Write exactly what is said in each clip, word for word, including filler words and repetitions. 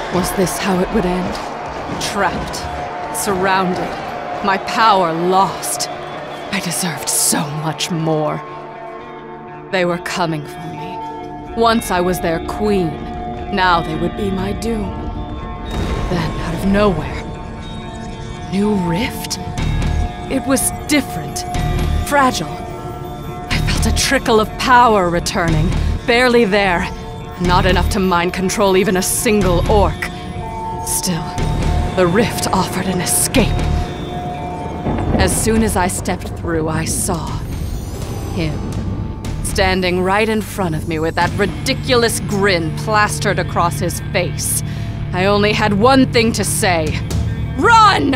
Was this how it would end? Trapped, surrounded, my power lost. I deserved so much more. They were coming for me. Once I was their queen, now they would be my doom. Then, out of nowhere, new rift? It was different, fragile. I felt a trickle of power returning, barely there. Not enough to mind control even a single orc. Still, the rift offered an escape. As soon as I stepped through, I saw him, standing right in front of me with that ridiculous grin plastered across his face. I only had one thing to say. Run!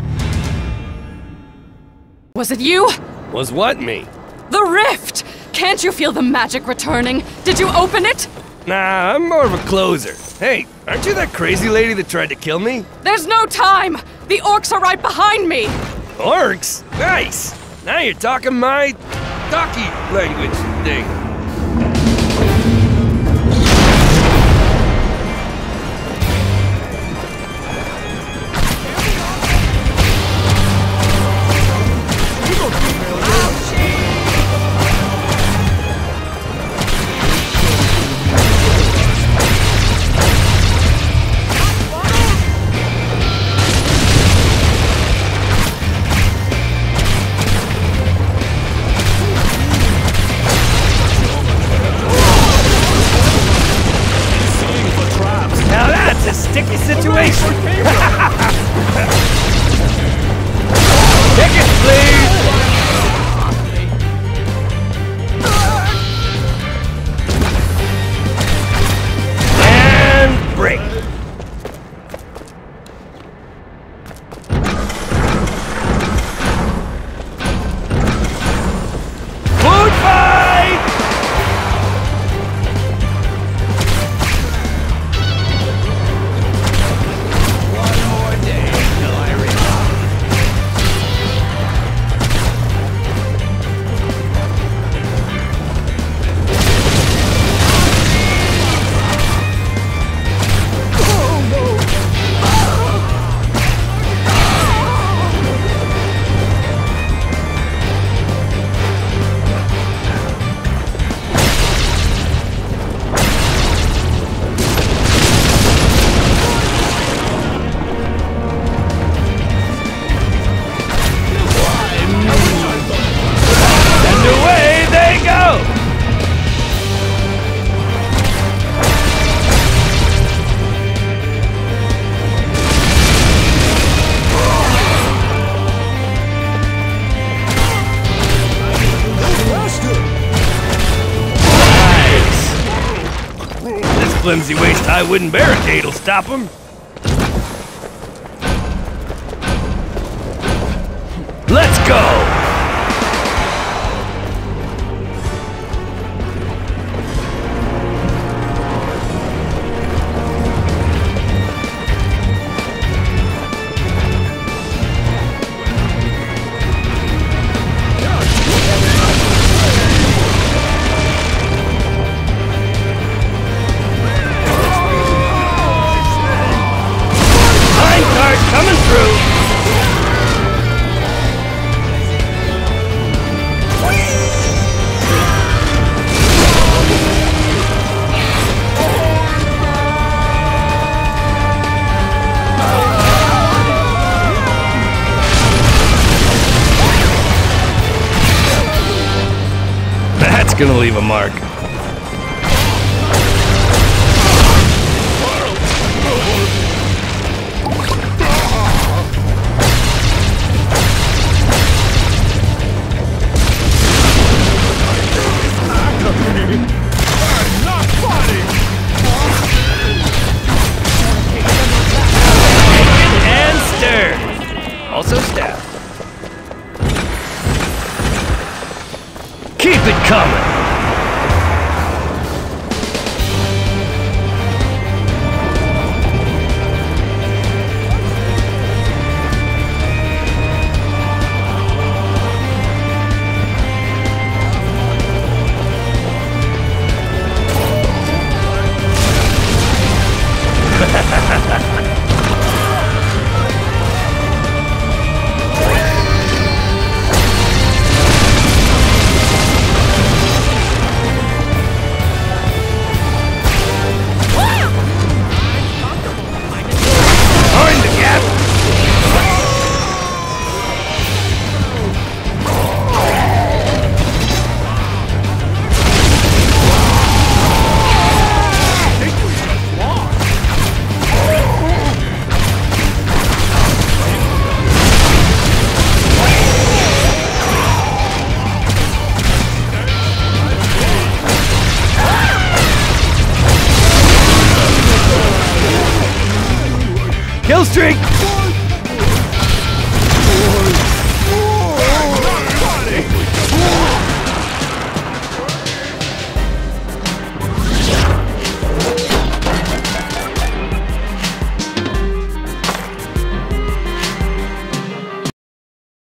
Was it you? Was what me? The rift! Can't you feel the magic returning? Did you open it? Nah, I'm more of a closer. Hey, aren't you that crazy lady that tried to kill me? There's no time! The orcs are right behind me! Orcs? Nice! Now you're talking my... talkie language thing. Sticky situation! Tickets, please! And break! Food fight! Flimsy waist high wooden barricade will stop him. Let's go! Coming through! That's gonna leave a mark. Also staff. Keep it coming! Kill streak!